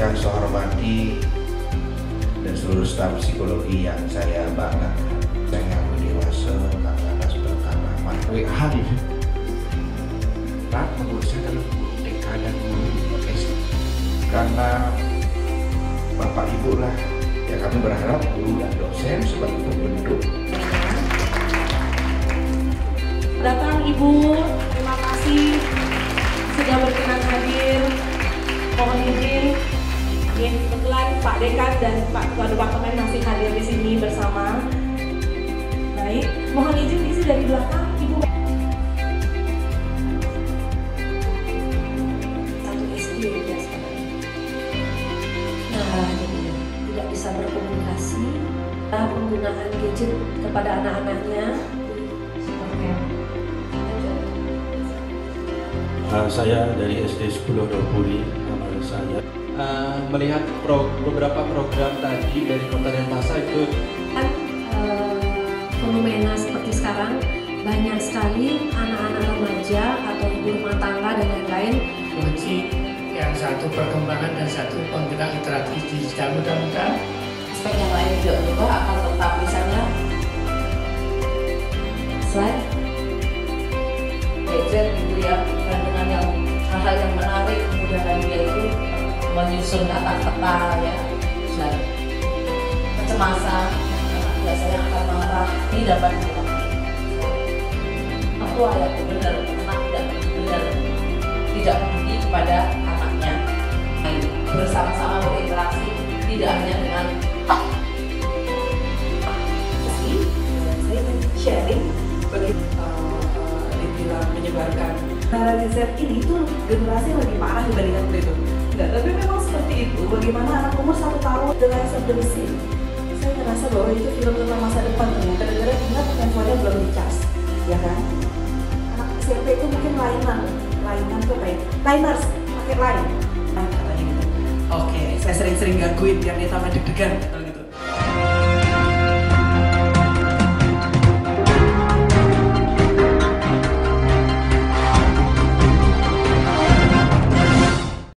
Yang saya hormati dan seluruh staf psikologi yang saya banggakan. Saya ngaku dewasa, anak berkala, WA ini. Nah, menurut saya adalah guru TK dan guru SD. Karena Bapak Ibu lah, ya kami berharap guru dan dosen sebagai pembentuk. Datang Ibu, terima kasih sudah berkenan hadir. Mohon izin, kebetulan Pak Dekan dan Pak Ketua Departemen masih hadir di sini bersama. Baik, mohon izin isi dari belakang Ibu. Satu SD ya sekarang. Nah, tidak bisa berkomunikasi. Penggunaan gadget kepada anak-anaknya. Saya dari SD 10 Dopuri, nama saya. Melihat beberapa program tadi dari Kota Denpasar itu fenomena seperti sekarang banyak sekali anak-anak remaja atau ibu rumah tangga dan lain-lain kunci yang satu perkembangan dan satu penggerak literasi digital. Mudah-mudahan aspek yang lain juga akan tetap misalnya slide gadget gitu ya, dan dengan yang hal-hal yang menarik memudahkan dia itu menyusun kata-kata ya, dan kecemasan biasanya akan marah ini dapat dilakukan. Tua yang benar, anak tidak benar, tidak peduli kepada anaknya, bersama-sama berinteraksi tidak hanya dengan sharing bagi dibilang menyebarkan. Generasi Z ini tuh generasi yang lebih parah dibandingkan itu. Enggak, tapi memang seperti itu. Bagaimana anak umur 1 tahun dengan sebenarnya, saya ngerasa bahwa itu film tentang masa depan. Kadang-kadang ingat handphonenya belum dicas, ya kan? Anak SMP itu mungkin lainan tuh kayak liners, pakai line. Katanya gitu. Oke, saya sering-sering gangguin biar dia tambah deg-degan.